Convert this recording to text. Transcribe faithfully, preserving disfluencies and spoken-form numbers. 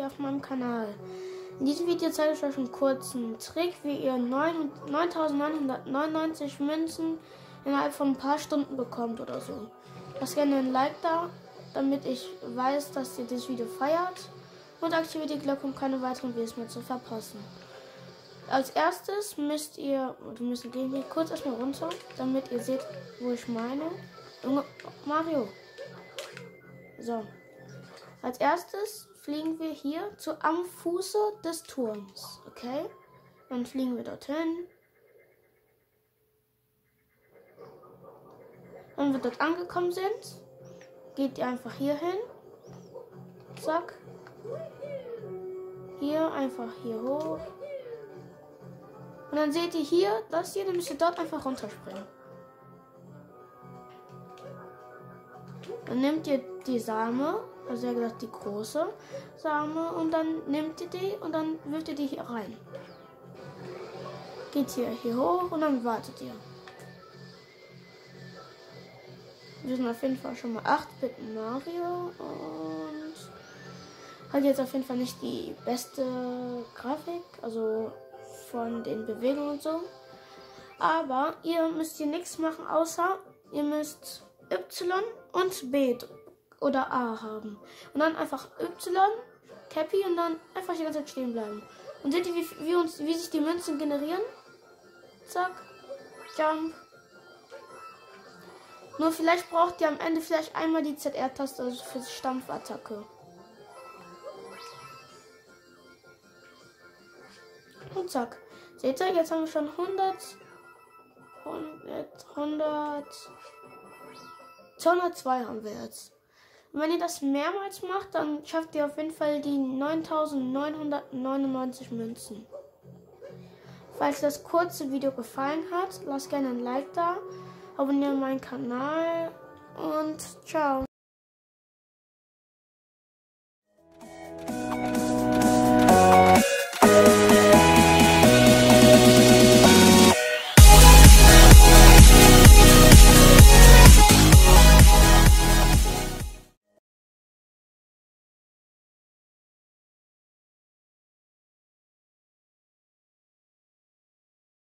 hier auf meinem Kanal. In diesem Video zeige ich euch einen kurzen Trick, wie ihr neuntausendneunhundertneunundneunzig Münzen innerhalb von ein paar Stunden bekommt oder so. Lasst gerne ein Like da, damit ich weiß, dass ihr das Video feiert, und aktiviert die Glocke, um keine weiteren Videos mehr zu verpassen. Als erstes müsst ihr, oder müssen gehen hier kurz erstmal runter, damit ihr seht, wo ich meine. Junge, Mario. So. Als erstes fliegen wir hier zu am Fuße des Turms. Okay? Dann fliegen wir dorthin. Wenn wir dort angekommen sind, geht ihr einfach hier hin. Zack. Hier einfach hier hoch. Und dann seht ihr hier, das hier, dann müsst ihr dort einfach runterspringen. Dann nehmt ihr die Same, also ja gesagt die große Same, und dann nehmt ihr die und dann wirft ihr die hier rein. Geht hier, hier hoch und dann wartet ihr. Wir sind auf jeden Fall schon mal acht Bit Mario und hat jetzt auf jeden Fall nicht die beste Grafik, also von den Bewegungen und so. Aber ihr müsst hier nichts machen, außer ihr müsst Y und B oder A haben. Und dann einfach Y, Cappy, und dann einfach die ganze Zeit stehen bleiben. Und seht ihr, wie, wie, uns, wie sich die Münzen generieren? Zack, Jump. Nur vielleicht braucht ihr am Ende vielleicht einmal die Z R-Taste, also für die Stampfattacke. Und zack. Seht ihr, jetzt haben wir schon hundert, hundert, hundert, zweihundertzwei haben wir jetzt. Und wenn ihr das mehrmals macht, dann schafft ihr auf jeden Fall die neuntausendneunhundertneunundneunzig Münzen. Falls das kurze Video gefallen hat, lasst gerne ein Like da, abonniert meinen Kanal und ciao.